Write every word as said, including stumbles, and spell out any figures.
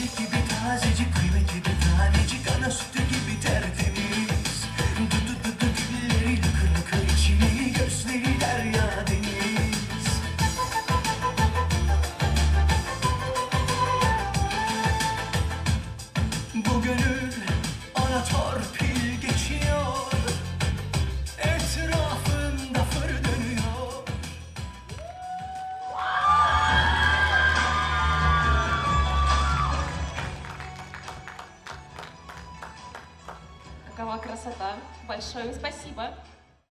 Çiçek gibi tazecik, kıymetli bir tanecik, ana sütü gibi tertemiz. Dudu dudu dilleri lıkır lıkır içimi, gözleri derya deniz. Bu gönül ona torpil geçiyor, etrafında fır dönüyor. Какова красота! Большое спасибо!